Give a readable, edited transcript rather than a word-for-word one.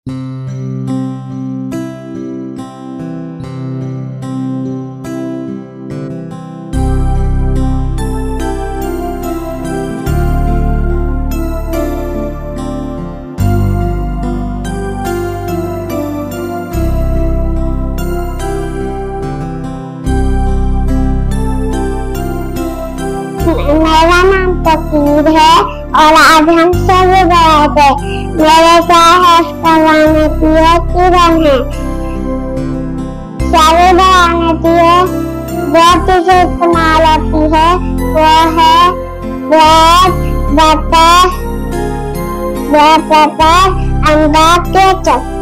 मेरा नाम तकीर है और आज हम सब बात है। मेरे साथ बनाती है किरण है। सारे बनाती है बहुत से इस्तेमाल होती है। वो है ब्रेड, बटर, अंडा, केचप।